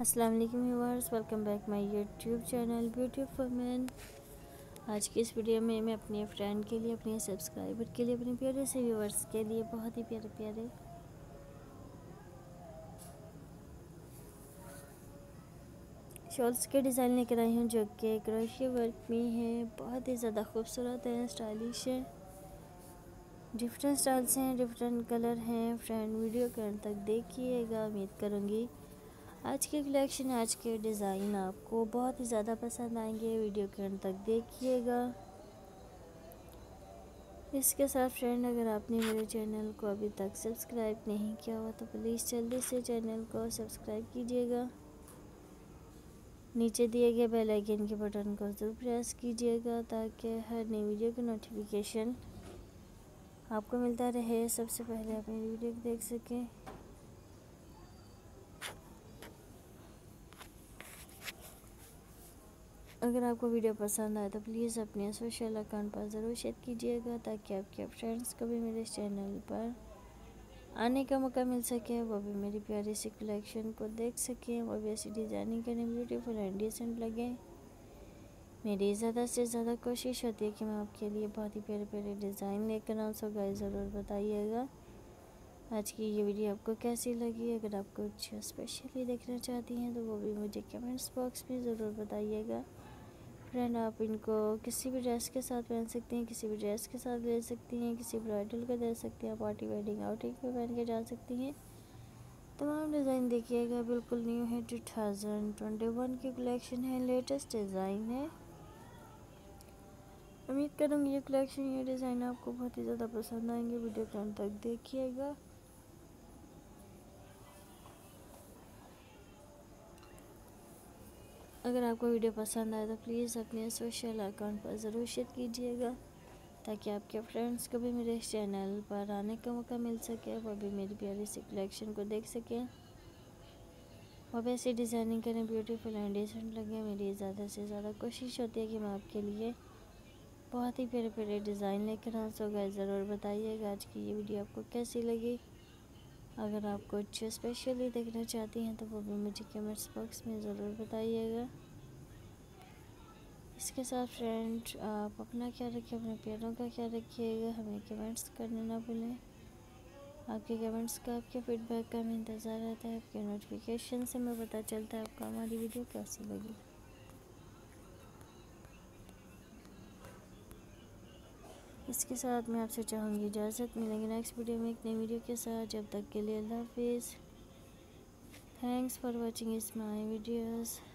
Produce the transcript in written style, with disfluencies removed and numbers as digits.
अस्सलाम वालेकुम viewers, welcome back my YouTube channel beauty for man. आज की इस वीडियो में मैं अपने फ्रेंड के लिए, अपने सब्सक्राइबर के लिए, अपने प्यारे से व्यूअर्स के लिए बहुत ही प्यारे प्यारे शॉल्स के डिज़ाइन लेकर आई हूँ जो कि क्रोशिया वर्क में है। बहुत ही ज़्यादा खूबसूरत है, स्टाइलिश है, डिफरेंट स्टाइल्स हैं, डिफरेंट कलर हैं। फ्रेंड वीडियो के अंत तक देखिएगा। उम्मीद करूँगी आज के कलेक्शन, आज के डिज़ाइन आपको बहुत ही ज़्यादा पसंद आएंगे। वीडियो के अंत तक देखिएगा। इसके साथ फ्रेंड, अगर आपने मेरे चैनल को अभी तक सब्सक्राइब नहीं किया हुआ तो प्लीज़ जल्दी से चैनल को सब्सक्राइब कीजिएगा। नीचे दिए गए बेल आइकन के बटन को ज़रूर प्रेस कीजिएगा ताकि हर नई वीडियो का नोटिफिकेशन आपको मिलता रहे। सबसे पहले आप मेरी वीडियो देख सकें। अगर आपको वीडियो पसंद आए तो प्लीज़ अपने सोशल अकाउंट पर ज़रूर शेयर कीजिएगा ताकि आपके फ्रेंड्स को भी मेरे चैनल पर आने का मौका मिल सके, वो भी मेरी प्यारी सी कलेक्शन को देख सकें, वो भी ऐसी डिज़ाइनिंग करने ब्यूटीफुल एंड डिसेंट लगे। मेरी ज़्यादा से ज़्यादा कोशिश होती है कि मैं आपके लिए बहुत ही प्यारे प्यारे डिज़ाइन लेकर आऊँ। सो गाइस, ज़रूर बताइएगा आज की ये वीडियो आपको कैसी लगी। अगर आप कुछ स्पेशली देखना चाहती हैं तो वो भी मुझे कमेंट्स बॉक्स में ज़रूर बताइएगा। फ्रेंड, आप इनको किसी भी ड्रेस के साथ पहन सकती हैं, किसी भी ड्रेस के साथ ले सकती हैं, किसी ब्राइडल को दे सकती हैं, पार्टी वेडिंग आउटिंग पे पहन के जा सकती हैं। तमाम डिज़ाइन देखिएगा, बिल्कुल न्यू है, 2021 की कलेक्शन है, लेटेस्ट डिज़ाइन है। उम्मीद करूँगी ये कलेक्शन, ये डिज़ाइन आपको बहुत ही ज़्यादा पसंद आएंगे। वीडियो के अंत तक देखिएगा। अगर आपको वीडियो पसंद आए तो प्लीज़ अपने सोशल अकाउंट पर ज़रूर शेयर कीजिएगा ताकि आपके फ्रेंड्स को भी मेरे चैनल पर आने का मौका मिल सके, वो भी मेरी प्यारी सी कलेक्शन को देख सकें, वो भी ऐसी डिज़ाइनिंग करें ब्यूटीफुल एंड डिसेंट लगे। मेरी ज़्यादा से ज़्यादा कोशिश होती है कि मैं आपके लिए बहुत ही प्यारे प्यारे डिज़ाइन लेकर आऊँ। सो गाइस, ज़रूर बताइएगा आज की ये वीडियो आपको कैसी लगी। अगर आप कुछ स्पेशली देखना चाहती हैं तो वो भी मुझे कमेंट्स बॉक्स में ज़रूर बताइएगा। इसके साथ फ्रेंड, आप अपना ख्याल रखिए, अपने प्यारों का ख्याल रखिएगा। हमें कमेंट्स करना ना भूलें। आपके कमेंट्स का, आपके फीडबैक का हमें इंतज़ार रहता है। आपके नोटिफिकेशन से हमें पता चलता है आपको हमारी वीडियो कैसी लगी। इसके साथ मैं आपसे चाहूँगी इजाज़त। मिलेंगे नेक्स्ट वीडियो में एक नई वीडियो के साथ। जब तक के लिए अल्लाह हाफिज़। थैंक्स फॉर वॉचिंग इस माई वीडियोज़।